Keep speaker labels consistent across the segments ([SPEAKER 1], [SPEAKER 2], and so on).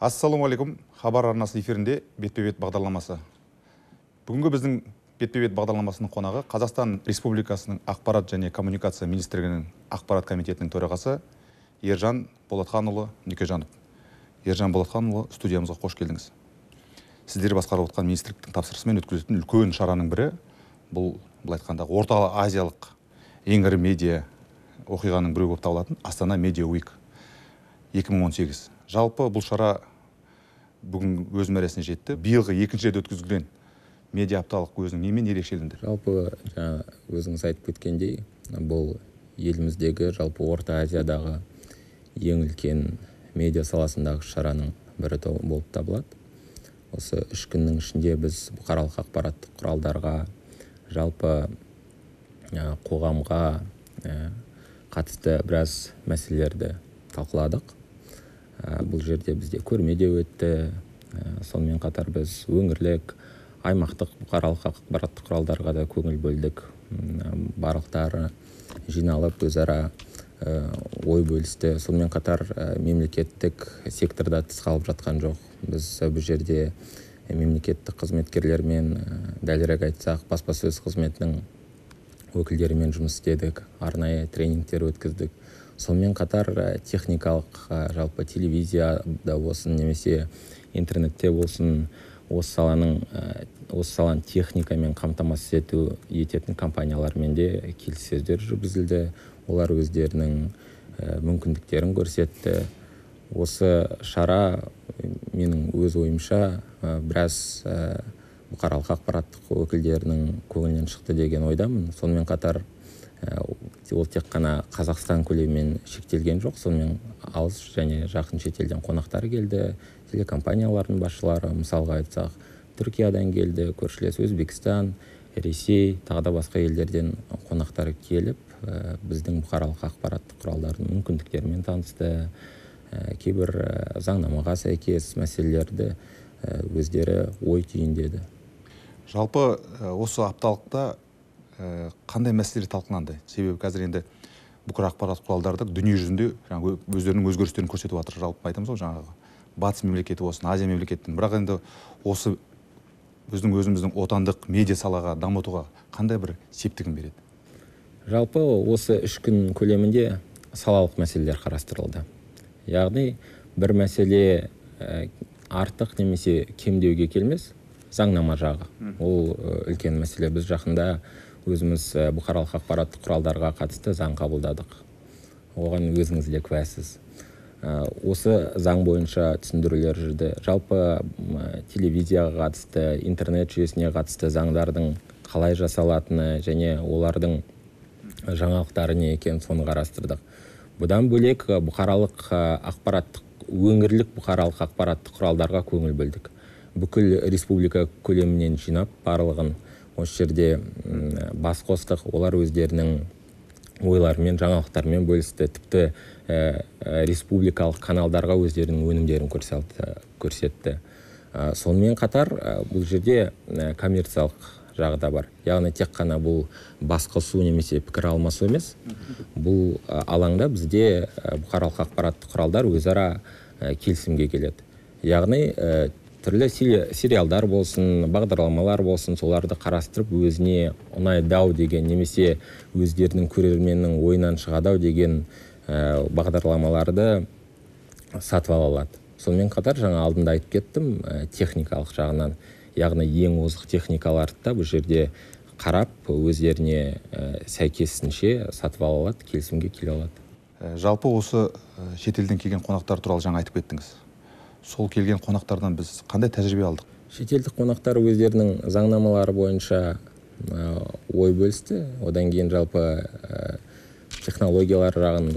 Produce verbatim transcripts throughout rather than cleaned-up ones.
[SPEAKER 1] Ассалаумағалейкум, хабар арнасы эфирінде бетпе-бет бағдарламасы. Бүгінгі біздің бетпе-бет бағдарламасының қонағы Қазақстан Республикасының ақпарат және коммуникация министрлігінің ақпарат комитетінің төрағасы Ержан Болатханұлы Нүкежанов. Ержан Болатханұлы, студиямызға қош келдіңіз. Сіздер басқарып отқан министрліктің тапсырысымен өткізілетін үлкен шараның бірі, бұл былай айтқанда орта азиялық ең ірі медиа оқиғаның бірі болып табылатын Астана Медиа Уик екі мың он сегіз. Жалпы бұл шара бүгін өз мәресіне жетті. Биылғы екінші рет өткізілген медиа апталық өзінің немен ерекшеленді?
[SPEAKER 2] Жалпы жаңа өзіңіз айтып кеткендей, бұл еліміздегі жалпы Орта Азиядағы ең үлкен медиа саласындағы шараның бірі болып табылады. Осы үш күннің ішінде біз бұқаралық ақпараттық құралдарға, жалпы қоғамға қатысты біраз мәселелерді талқыладық. Бұл жерде бізде көрме де өтті. Сонымен қатар біз өңірлік, аймақтық бұқаралық ақпараттық құралдарға да көңіл бөлдік. Барлықтары жиналып өзара ой бөлісті. Сонымен қатар мемлекеттік секторда тыс қалып жатқан жоқ. Біз бұл жерде мемлекеттік қызметкерлермен, дәлірек айтсақ, баспасөз қызметінің өкілдерімен жұмыс істедік, арнайы тренингтер өткіздік. Сонымен қатар техникалық, жалпы телевизияда болсын, немесе интернетте болсын, осы саланың, осы саланың техникамен қамтамасыз ету ететін компаниялармен де келіссөздер жүргізілді. Олар өздерінің мүмкіндіктерін көрсетті. Осы шара менің өз ойымша біраз бұқаралық ақпараттық өкілдерінің көңілінен шықты деген ойдамын. Сонымен қатар ол тек қана Қазақстан көлемімен шектелген жоқ, сонымен алыс және жақын шетелден қонақтар келді. Телекомпаниялардың басшылары, мысалға айтсақ, Түркиядан келді, көршілес Өзбекстан, Ресей, тағы да басқа елдерден қонақтар келіп, біздің бұқаралық ақпараттық құралдардың мүмкіндіктерімен танысты, кейбір заңнамаға сәйкес мәселелерді өздері ой түйіндеді.
[SPEAKER 1] Жалпы осы апталықта қандай мәселелер талқыланды? Себебі қазір енді бүкіл ақпарат құралдары дүние жүзінде өздерінің өзгерістерін көрсетіп жатыр. Жалпы айтамыз ғой, жаңағы батыс мемлекеті болсын, Азия мемлекетінің. Бірақ енді осы біздің өзіміздің отандық медиа салаға дамытуға қандай бір септігін береді?
[SPEAKER 2] Жалпы осы үш күн көлемінде салалық мәселелер қарастырылды. Яғни бір мәселе артық немесе кемдеуге келмес, заңнама жағы. Ол үлкен мәселе. Біз жақында өзіміз бұқаралық ақпараттық құралдарға қатысты заң қабылдадық. Оған өзіңіз де куәсіз. Осы заң бойынша түсіндірулер жүрді. Жалпы телевизияға қатысты, интернет жүйесіне қатысты заңдардың қалай жасалатыны және олардың жаңалықтары не екенін соны қарастырдық. Бұдан бөлек бұқаралық ақпараттық, өңірлік бұқаралық ақпараттық құралдарға көңіл бөлдік. Бүкіл республика көлемінен жинап барлығын осы жерде бас қостық. Олар өздерінің ойларымен, жаңалықтарымен бөлісті. Тіпті республикалық каналдарға өздерінің өнімдерін көрсетті. Сонымен қатар бұл жерде коммерциялық жағы да бар. Яғни тек қана бұл бас қосу немесе пікір алмасу емес. Бұл алаңда бізде бұқаралық ақпараттық құралдар өзара келісімге келеді. Яғни түрлі сериалдар болсын, бағдарламалар болсын, соларды қарастырып өзіне ұнайдау деген, немесе өздерінің көрерменнің ойынан шығадау деген бағдарламаларды сатып ала алады. Сонымен қатар жаңа алдында айтып кеттім, техникалық жағынан, яғни ең озық техникаларды да бұл жерде қарап, өздеріне сәйкесінше сатып ала алады, келісімге келе алады.
[SPEAKER 1] Жалпы осы шетелден келген қонақтар туралы жаңа айтып кеттіңіз. Сол келген қонақтардан біз қандай тәжірибе алдық?
[SPEAKER 2] Шетелдік қонақтар өздерінің заңнамалары бойынша ой бөлісті. Одан кейін жалпы технологиялар жағын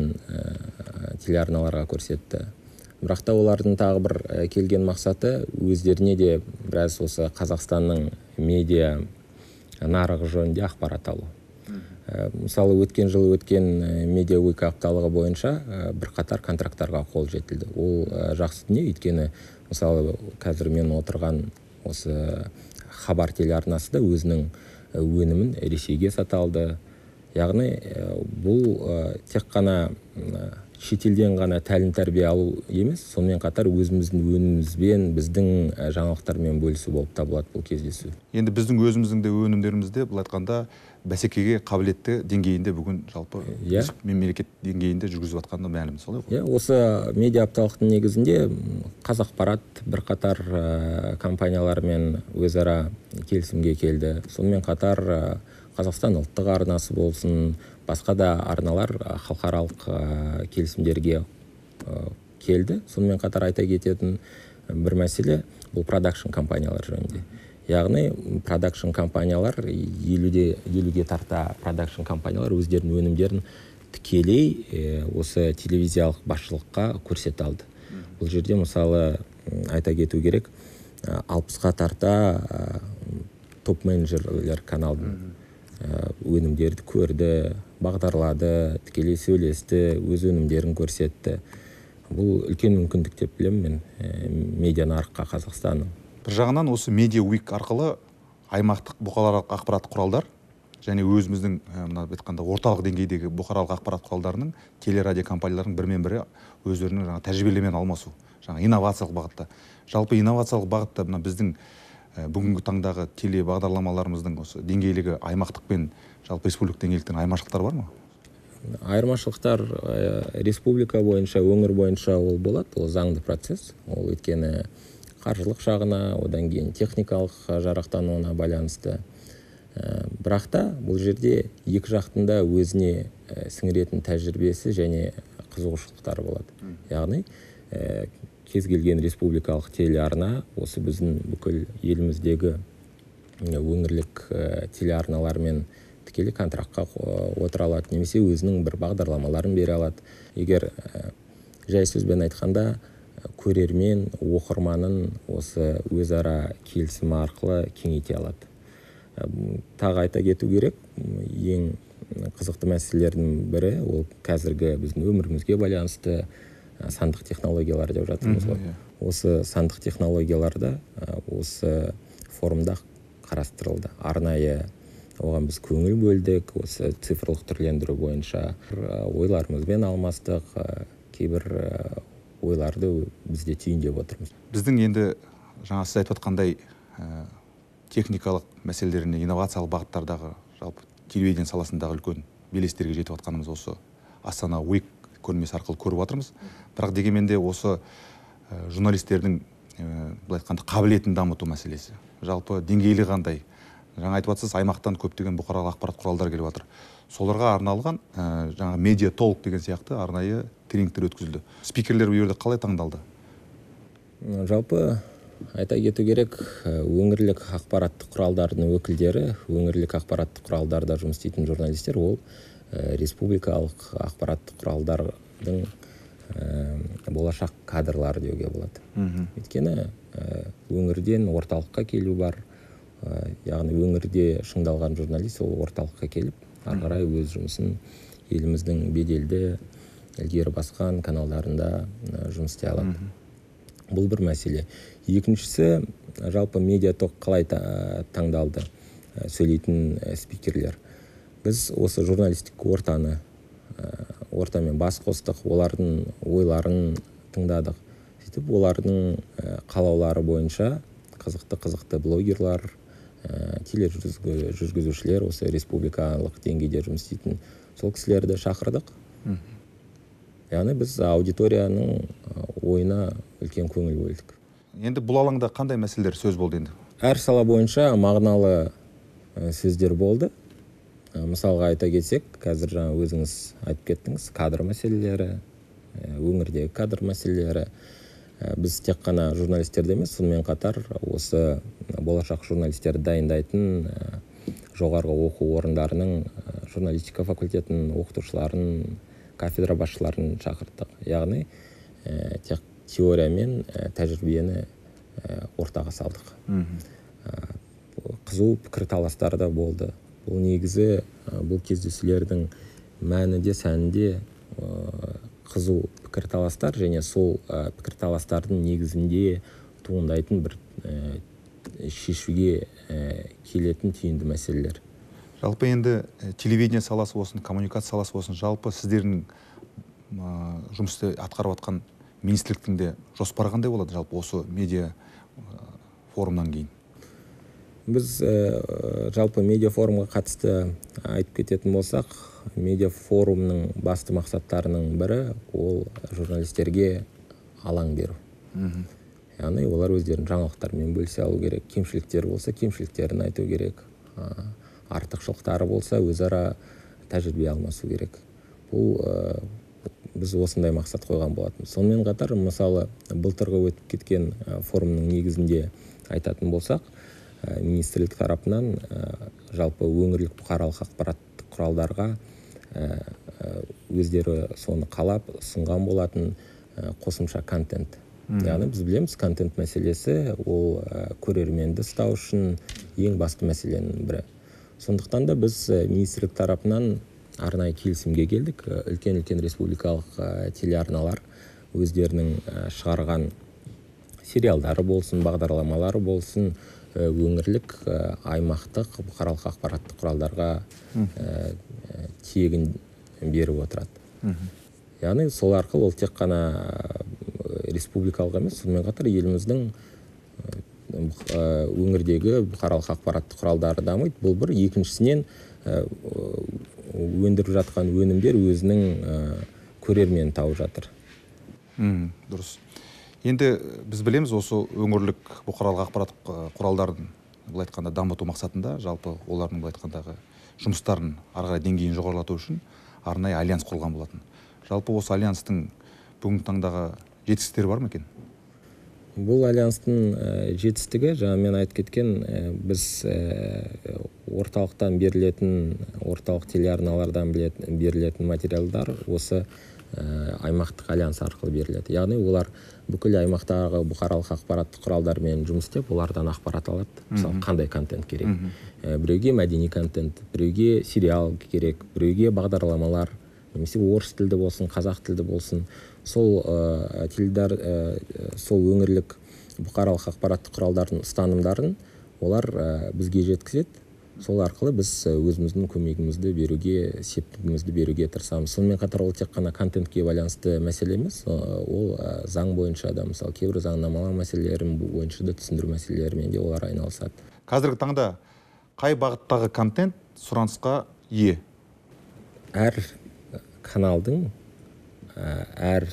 [SPEAKER 2] біздің телеарналарға көрсетті. Бірақ та олардың тағы бір келген мақсаты өздеріне де біраз осы Қазақстанның медиа нарығы жөнінде ақпарат алу. Мысалы, өткен жылы өткен медиа уик апталығы бойынша бір қатар контракттарға қол жетілді. Ол жақсы дүние, өйткені мысалы қазір мен отырған осы хабар телеарнасы да өзінің өнімін Ресейге сата алды. Яғни бұл тек қана шетелден ғана тәлім тәрбие алу емес, сонымен қатар өзіміздің өнімімізбен, біздің жаңалықтармен бөлісу болып табылады бұл кездесу.
[SPEAKER 1] Енді біздің өзіміздің де өнімдерімізде бұл айтқанда бәсекеге қабілетті деңгейінде бүгін жалпы
[SPEAKER 2] yeah.
[SPEAKER 1] мемлекет деңгейінде жүргізіп жатқаны мәлім, солай ғой?
[SPEAKER 2] Yeah, осы медиа апталықтың негізінде Қазақпарат бірқатар компаниялармен өзара келісімге келді. Сонымен қатар Қазақстан ұлттық арнасы болсын, басқа да арналар халықаралық келісімдерге келді. Сонымен қатар айта кететін бір мәселе бұл продакшн компаниялар жөнінде. Яғни продакшн компаниялар елуге тарта продакшн компаниялар өздерінің өнімдерін тікелей осы телевизиялық басшылыққа көрсете алды. Бұл жерде мысалы айта кету керек, алпысқа тарта топ менеджерлер каналдың өнімдерді көрді, бағдарлады, тікелей сөйлесті, өз өнімдерін көрсетті. Бұл үлкен мүмкіндік деп білемін мен медиа нарыққа Қазақстанның.
[SPEAKER 1] Бір жағынан осы медиа уик арқылы аймақтық бұқаралық ақпарат құралдар және өзіміздің мына айтқанда орталық деңгейдегі бұқаралық ақпарат құралдарының телерадио компанияларының бірімен бірі өздерінің жаңа тәжірибелерімен алмасу, жаңа инновациялық бағытта. Жалпы инновациялық бағытта мына біздің бүгінгі таңдағы теле бағдарламаларымыздың осы деңгейлігі аймақтықпен жалпы республика деңгейліктің айырмашылықтары бар ма?
[SPEAKER 2] Айырмашылықтар республика бойынша, өңір бойынша ол болады, ол заңды процесс. Ол өйткені қаржылық жағына, одан кейін техникалық жарақтануына байланысты. Бірақ та бұл жерде екі жақтың да өзіне сіңіретін тәжірибесі және қызығушылықтары болады. Яғни кез келген республикалық телеарна осы біздің бүкіл еліміздегі өңірлік телеарналармен тікелей контрактқа отыра алады, немесе өзінің бір бағдарламаларын бере алады. Егер жай сөзбен айтқанда көрермен, оқырманын осы өзара келісім арқылы кеңейте алады. Тағы айта кету керек, ең қызықты мәселелердің бірі ол қазіргі біздің өмірімізге байланысты сандық технологиялар деп жатырмыз ғой. Осы сандық технологияларда осы форумда қарастырылды. Арнайы оған біз көңіл бөлдік, осы цифрлық түрлендіру бойынша ойларымызбен алмастық, кейбір ойларды бізде түйіндеп отырмыз.
[SPEAKER 1] Біздің енді жаңа сіз айтып отқандай техникалық мәселелеріне, инновациялық бағыттардағы жалпы телевидение саласындағы үлкен белестерге жетіп отқанымыз осы Астана уик көрмесі арқылы көріп жатырмыз. Бірақ дегенмен де осы журналистердің былай айтқанда қабілетін дамыту мәселесі. Жалпы деңгейлі қандай? Жаңа айтып жатсыз, аймақтан көптеген бұқаралық ақпарат құралдар келіп жатыр. Соларға арналған жаңа медиа толк деген сияқты арнайы тренингтер өткізілді. Спикерлер бұл жерде қалай таңдалды?
[SPEAKER 2] Жалпы айта кету керек, өңірлік ақпараттық құралдардың өкілдері, өңірлік ақпараттық құралдарда жұмыс істейтін журналистер, ол республикалық ақпараттық құралдардың болашақ кадрлары деуге болады. Өйткені өңірден орталыққа келу бар, яғни өңірде шыңдалған журналист ол орталыққа келіп, ары қарай өз жұмысын еліміздің беделді, ілгері басқан каналдарында жұмыс істей алады. Бұл бір мәселе. Екіншісі, жалпы медиаток қалай таңдалды сөйлейтін спикерлер. Біз осы журналистік ортаны, ортамен бас қостық, олардың ойларын тыңдадық. Сөйтіп, олардың қалаулары бойынша қызықты-қызықты блогерлар, тележүргізушілер, осы республикалық деңгейде жұмыс істейтін сол кісілерді шақырдық. Яғни біз аудиторияның ойына үлкен көңіл бөлдік.
[SPEAKER 1] Енді бұл алаңда қандай мәселелер сөз болды енді?
[SPEAKER 2] Әр сала бойынша мағыналы сөздер болды. Мысалға айта кетсек, қазір жаңа өзіңіз айтып кеттіңіз, кадр мәселелері, өңірдегі кадр мәселелері. Біз тек қана журналистерді емес, сонымен қатар осы болашақ журналистерді дайындайтын жоғарғы оқу орындарының журналистика факультетінің оқытушыларын, кафедра басшыларын шақырттық. Яғни тек теория мен тәжірибені ортаға салдық. Қызу пікірталастар да болды. Бұл негізі бұл кездесулердің мәні де сәні де қызу пікірталастар және сол пікірталастардың негізінде туындайтын бір шешуге келетін түйінді мәселелер.
[SPEAKER 1] Жалпы енді телевидение саласы болсын, коммуникация саласы болсын, жалпы сіздердің жұмысты атқарып жатқан министрліктің де жоспары қандай болады жалпы осы медиа форумнан кейін?
[SPEAKER 2] Біз ә, жалпы медиа форумға қатысты айтып кететін болсақ, медиа форумның басты мақсаттарының бірі ол журналистерге алаң беру. Яғни олар өздерінің жаңалықтарымен бөлісе алу керек, кемшіліктері болса кемшіліктерін айту керек, артықшылықтары болса өзара тәжірибе алмасу керек. Бұл ә, біз осындай мақсат қойған болатын. Сонымен қатар, мысалы, былтырғы өтіп кеткен форумның негізінде айтатын болсақ, министрлік тарапынан жалпы өңірлік бұқаралық ақпараттық құралдарға өздері соны қалап ұсынған болатын қосымша контент. Яғни біз білеміз, контент мәселесі ол көрерменді ұстау үшін ең басты мәселенің бірі. Сондықтан да біз министрлік тарапынан арнайы келісімге келдік. Үлкен-үлкен республикалық телеарналар өздерінің шығарған сериалдары болсын, бағдарламалары болсын, өңірлік, аймақтық, бұқаралық ақпараттық құралдарға тегін беріп отырады. Яғни сол арқылы ол тек қана республикалық емес, сонымен қатар еліміздің өңірдегі бұқаралық ақпараттық құралдары дамиды. Бұл бір, екіншісінен өндіріп жатқан өнімдер өзінің көрерменін тауып жатыр.
[SPEAKER 1] Дұрыс. Енді біз білеміз, осы өңірлік бұқаралық ақпараттық құралдардың былай айтқанда дамыту мақсатында, жалпы олардың былай айтқандағы жұмыстарын ары қарай деңгейін жоғарылату үшін арнайы альянс құрылған болатын. Жалпы осы альянстың бүгінгі таңдағы жетістіктері бар ма екен?
[SPEAKER 2] Бұл альянстың жетістігі, жаңа мен айтып кеткен, біз орталықтан берілетін, орталық телеарналардан берілетін материалдар осы аймақтық альянс арқылы беріледі. Яғни олар бүкіл аймақтағы бұқаралық ақпараттық құралдармен жұмыс істеп, олардан ақпарат алады. Мысалы, қандай контент керек? Біреуге мәдени контент, біреуге сериал керек, біреуге бағдарламалар, немесе орыс тілді болсын, қазақ тілді болсын. Сол теледар, сол өңірлік бұқаралық ақпараттық құралдардың ұстанымдарын олар бізге жеткізеді. Сол арқылы біз өзіміздің көмегімізді беруге, септігімізді беруге тырысамыз. Сонымен қатар ол тек қана контентке байланысты мәселе емес, ол заң бойынша да, мысалы, кейбір заңнамалық мәселелерін бойынша да түсіндіру мәселелерімен де олар айналысады.
[SPEAKER 1] Қазіргі таңда қай бағыттағы контент сұранысқа ие?
[SPEAKER 2] Әр каналдың, әр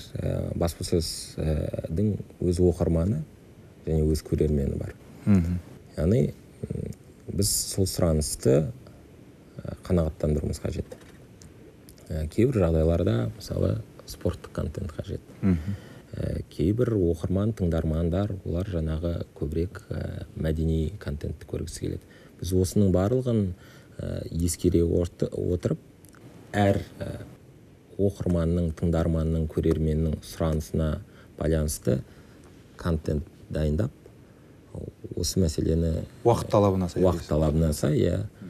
[SPEAKER 2] баспасөздің өз оқырманы және өз көрермені бар. Яғни біз сол сұранысты қанағаттандыруымыз қажет. Кейбір жағдайларда, мысалы, спорттық контент қажет. Кейбір оқырман, тыңдармандар, олар жаңағы көбірек мәдени контентті көргісі келеді. Біз осының барлығын ескере отырып, әр оқырманның, тыңдарманның, көрерменнің сұранысына байланысты контент дайындап, осы мәселені
[SPEAKER 1] уақыт талабына сай,
[SPEAKER 2] уақыт талабына сай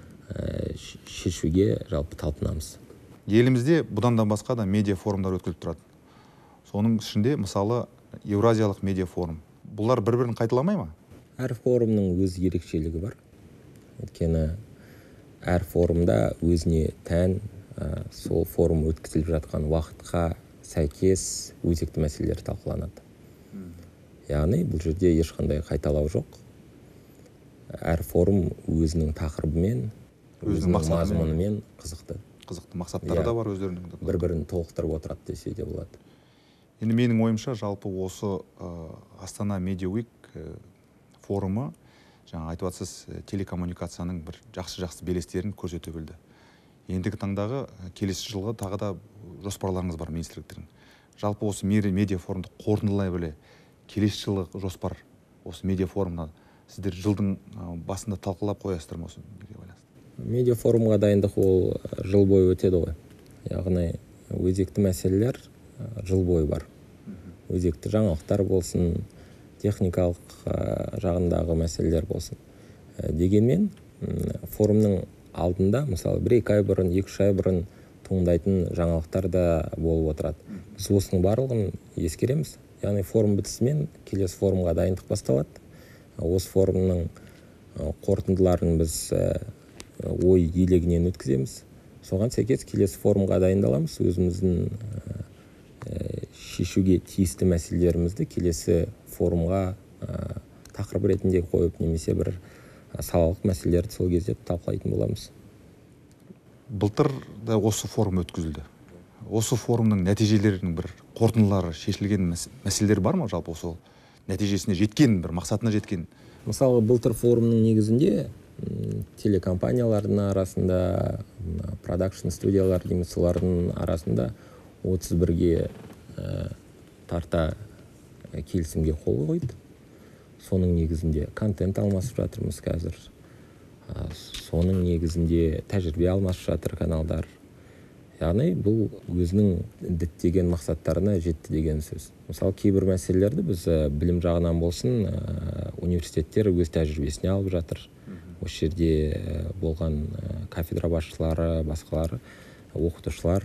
[SPEAKER 2] шешуге жалпы талпынамыз.
[SPEAKER 1] Елімізде бұдан да басқа да медиа форумдар өткізіліп тұрады. Соның ішінде, мысалы, Еуразиялық медиа форум. Бұлар бір-бірін қайталамай ма?
[SPEAKER 2] Әр форумның өз ерекшелігі бар. Өйткені әр форумда өзіне тән сол форум өткізіліп жатқан уақытқа сәйкес өзекті мәселелер талқыланады. Яғни бұл жерде ешқандай қайталау жоқ. Әр форум өзінің тақырыбымен, өзінің мазмұнымен қызықты.
[SPEAKER 1] Қызықты мақсаттары да бар өздерінің.
[SPEAKER 2] Бір-бірін толықтырып отырады десе де болады.
[SPEAKER 1] Енді менің ойымша, жалпы осы Астана Media Week форумы, жаңа айтып жатсыз, телекоммуникацияның бір жақсы-жақсы белестерін көрсете білді. Ендігі таңдағы келесі жылға тағы да жоспарларыңыз бар министрліктердің. Жалпы осы медиа форумды қорытындылай біле, келесі жылы жоспар осы медиа форумна сіздер жылдың басында талқылап қоясыздар ма осы неге байланысты?
[SPEAKER 2] Медиа форумға дайындық ол жыл бойы өтеді ғой. Яғни өзекті мәселелер жыл бойы бар. Өзекті жаңалықтар болсын, техникалық жағындағы мәселелер болсын. Дегенмен форумның алдында, мысалы, бір-екі ай бұрын, екі-үш ай бұрын туындайтын жаңалықтар да болып отырады. Біз осының барлығын ескереміз. Яғни форум бітісімен келесі форумға дайындық басталады. Осы форумның қорытындыларын біз ой елегінен өткіземіз. Соған сәйкес келесі форумға дайындаламыз. Өзіміздің шешуге тиісті мәселелерімізді келесі форумға тақырып ретінде қойып, немесе бір салалық мәселелерді сол кезде талқылайтын боламыз.
[SPEAKER 1] Былтыр да осы форум өткізілді. Осы форумның нәтижелерінің бір қорытындылары, шешілген мәселелер бар ма жалпы, осы нәтижесіне жеткен, бір мақсатына жеткен?
[SPEAKER 2] Мысалы, былтыр форумның негізінде телекомпаниялардың арасында, продакшн студиялар дейміз, солардың арасында отыз бірге тарта келісімге қол қойды. Соның негізінде контент алмасып жатырмыз қазір. Соның негізінде тәжірибе алмасып жатыр каналдар. Яғни бұл өзінің діттеген мақсаттарына жетті деген сөз. Мысалы, кейбір мәселелерді біз білім жағынан болсын, университеттер өз тәжірибесіне алып жатыр. Осы жерде болған кафедра басшылары, басқалары, оқытушылар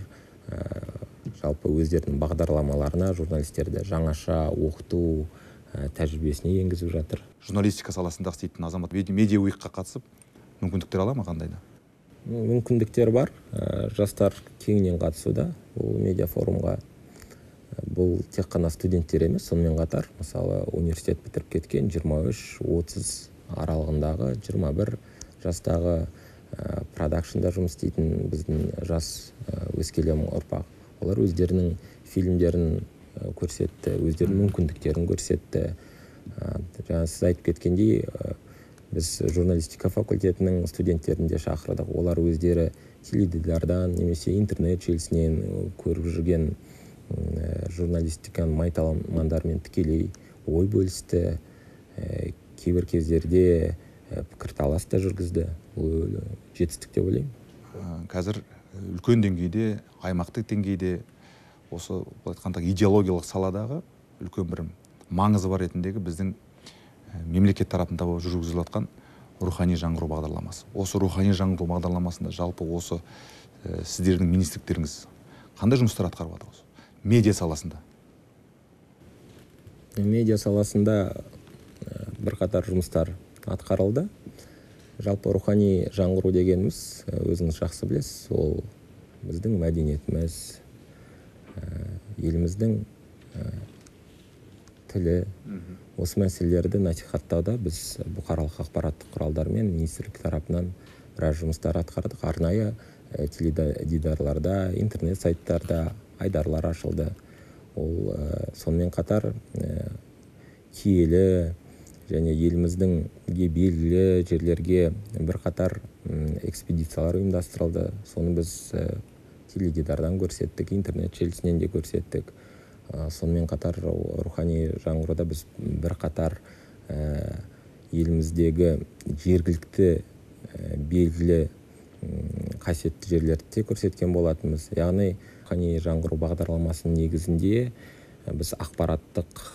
[SPEAKER 2] жалпы өздерінің бағдарламаларына журналистерді жаңаша оқыту тәжірибесіне енгізіп жатыр.
[SPEAKER 1] Журналистика саласында істейтін азамат медиа уикқа қатысып мүмкіндіктер ала ма, қандайда?
[SPEAKER 2] Мүмкіндіктер бар. Жастар кеңінен қатысуда бұл медиа форумға. Бұл тек қана студенттер емес, сонымен қатар, мысалы, университет бітіріп кеткен жиырма үш отыз аралығындағы жиырма бір жастағы продакшнда жұмыс істейтін біздің жас өскелең ұрпақ. Олар өздерінің фильмдерін көрсетті, өздерінің мүмкіндіктерін көрсетті. Жаңа сіз айтып кеткендей, біз журналистика факультетінің студенттерін де шақырдық. Олар өздері теледидардан немесе интернет желісінен көріп жүрген журналистиканың майталмандарымен тікелей ой бөлісті. Кейбір кездерде пікірталас та жүргізді. Бұл жетістік деп ойлаймын.
[SPEAKER 1] Қазір үлкен деңгейде, аймақтық деңгейде осы айтқанда идеологиялық саладағы үлкен бір маңызы бар ретіндегі біздің мемлекет тарапында жүргізіліп жатқан рухани жаңғыру бағдарламасы. Осы рухани жаңғыру бағдарламасында жалпы осы сіздердің министрліктеріңіз қандай жұмыстар атқарып жатыр осы медиа саласында?
[SPEAKER 2] Медиа саласында бірқатар жұмыстар атқарылды. Жалпы рухани жаңғыру дегеніміз, өзіңіз жақсы білесіз, ол біздің мәдениетіміз, еліміздің тілі, осы мәселелерді насихаттауда біз бұқаралық ақпараттық құралдар мен министрлік тарапынан біраз жұмыстар атқардық. Арнайы теледидарларда, интернет сайттарда айдарлар ашылды. Ол сонымен қатар киелі және еліміздің белгілі жерлерге бірқатар экспедициялар ұйымдастырылды. Соны біз теледидардан көрсеттік, интернет желісінен де көрсеттік. Сонымен қатар рухани жаңғыруда біз бірқатар еліміздегі жергілікті белгілі қасиетті жерлерді де көрсеткен болатынбыз. Яғни рухани жаңғыру бағдарламасының негізінде біз ақпараттық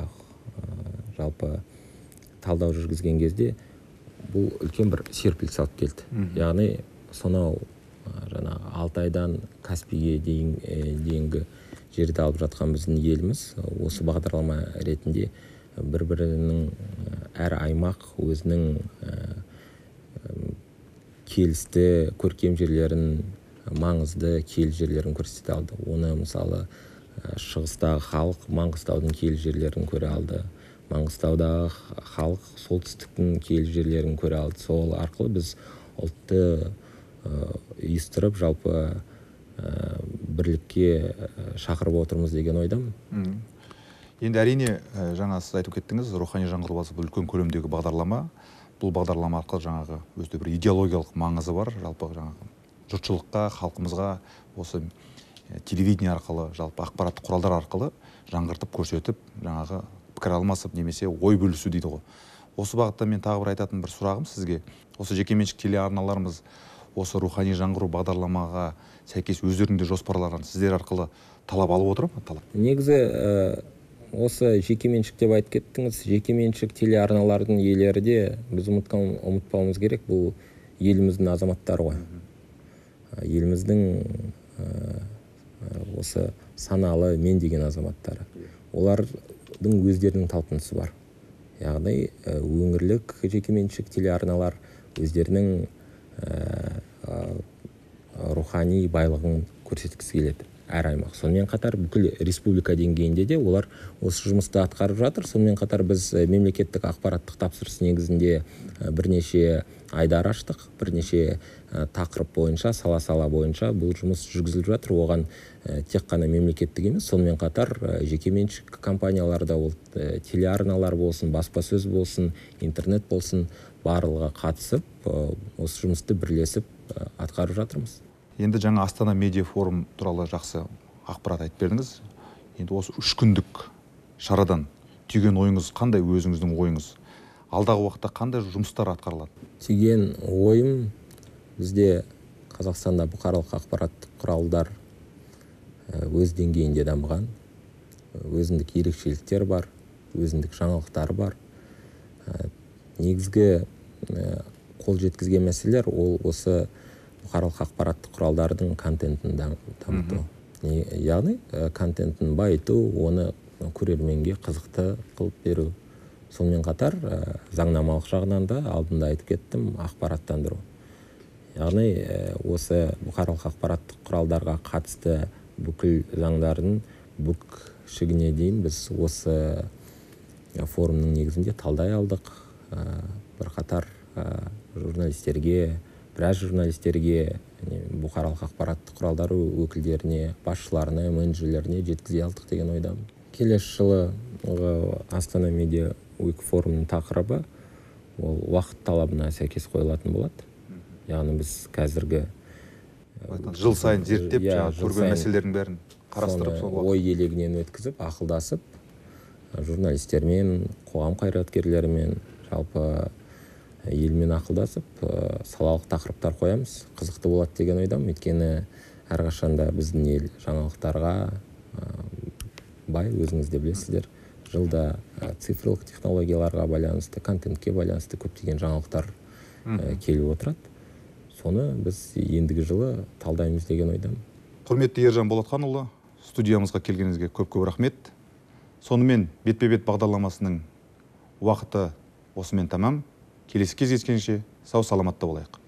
[SPEAKER 2] жалпы талдау жүргізген кезде бұл үлкен бір серпіліс алып келді. Яғни сонау жаңа Алтайдан Каспийге дейінгі жерді алып жатқан біздің еліміз осы бағдарлама ретінде бір-бірінің әр аймақ өзінің келісті көркем жерлерін, маңызды киелі жерлерін көрсете алды. Оны мысалы шығыстағы халық Маңғыстаудың киелі жерлерін көре алды. Маңғыстаудағы халық солтүстіктің киелі жерлерін көре алды. Сол арқылы біз ұлтты ұйыстырып жалпы бірлікке шақырып отырмыз деген ойдамын.
[SPEAKER 1] Енді әрине жаңа сіз айтып кеттіңіз, рухани жаңғыру бағдарламасы бұл үлкен көлемдегі бағдарлама. Бұл бағдарлама арқылы жаңағы өзде бір идеологиялық маңызы бар. Жалпы жаңағы жұртшылыққа, халқымызға осы телевидение арқылы, жалпы ақпараттық құралдар арқылы жаңғыртып көрсетіп, жаңағы пікір алмасып немесе ой бөлісу дейді ғой. Осы бағытта мен тағы бір айтатын бір сұрағым сізге. Осы жекеменшік телеарналарымыз осы рухани жаңғыру бағдарламаға сәйкес өздерінде жоспарлаған сіздер арқылы талап алып отыр ма? Талап.
[SPEAKER 2] Негізі осы жекеменшік деп айтып кеттіңіз. Жекеменшік телеарналардың иелері де біз ұмытпауымыз керек, бұл еліміздің азаматтары ғой. Еліміздің осы саналы мен деген азаматтары. Олардың өздерінің талпынысы бар. Яғни өңірлік жекеменшік телеарналар өздерінің рухани байлығын көрсеткісі келеді. әр аймақ. Сонымен қатар бүкіл республика деңгейінде де олар осы жұмысты атқарып жатыр. Сонымен қатар біз мемлекеттік ақпараттық тапсырыс негізінде бірнеше айдар аштық, бірнеше тақырып бойынша, сала-сала бойынша бұл жұмыс жүргізіліп жатыр. Оған тек қана мемлекеттік емес, сонымен қатар жекеменшік компанияларда, ол телеарналар болсын, баспасөз болсын, интернет болсын, барлығы қатысып, осы жұмысты бірлесіп атқарып жатырмыз.
[SPEAKER 1] Енді жаңа Астана медиа форум туралы жақсы ақпарат айтып бердіңіз. Енді осы үш күндік шарадан түйген ойыңыз қандай, өзіңіздің ойыңыз? Алдағы уақытта қандай жұмыстар атқарылады?
[SPEAKER 2] Түйген ойым, бізде Қазақстанда бұқаралық ақпараттық құралдар өз деңгейінде дамыған, өзіндік ерекшеліктер бар, өзіндік жаңалықтар бар. Негізгі қол жеткізген мәселелер ол осы бұқаралық ақпараттық құралдардың контентін дамыту. Яғни контентін байыту, оны көрерменге қызықты қылып беру. Сонымен қатар заңнамалық жағынан да алдында айтып кеттім, ақпараттандыру. Яғни осы бұқаралық ақпараттық құралдарға қатысты бүкіл заңдардың бүк-шігіне дейін біз осы форумның негізінде талдай алдық. Бірқатар журналистерге, біраз журналистерге, бұқаралық ақпараттық құралдар өкілдеріне, басшыларына, менеджерлеріне жеткізе алдық деген ойдамын. Келесі жылы Астана медиа уик форумның тақырыбы ол уақыт талабына сәйкес қойылатын болады. Яғни біз қазіргі
[SPEAKER 1] жыл сайын зерттеп, көрген мәселелердің бәрін қарастырып,
[SPEAKER 2] ой елегінен өткізіп, ақылдасып, журналистермен, қоғам қайраткерлерімен, жалпы елмен ақылдасып, салалық тақырыптар қоямыз. Қызықты болады деген ойдамын. Өйткені әрқашанда біздің ел жаңалықтарға бай, өзіңіз де білесіздер. Жылда цифрлық технологияларға байланысты, контентке байланысты көптеген жаңалықтар келіп отырады. Соны біз ендігі жылы талдаймыз деген ойдамын.
[SPEAKER 1] Құрметті Ержан Болатханұлы, студиямызға келгеніңізге көп-көп рахмет. Сонымен бетпе-бет бағдарламасының уақыты осымен тамам. Келесі кездескенше сау саламатта болайық.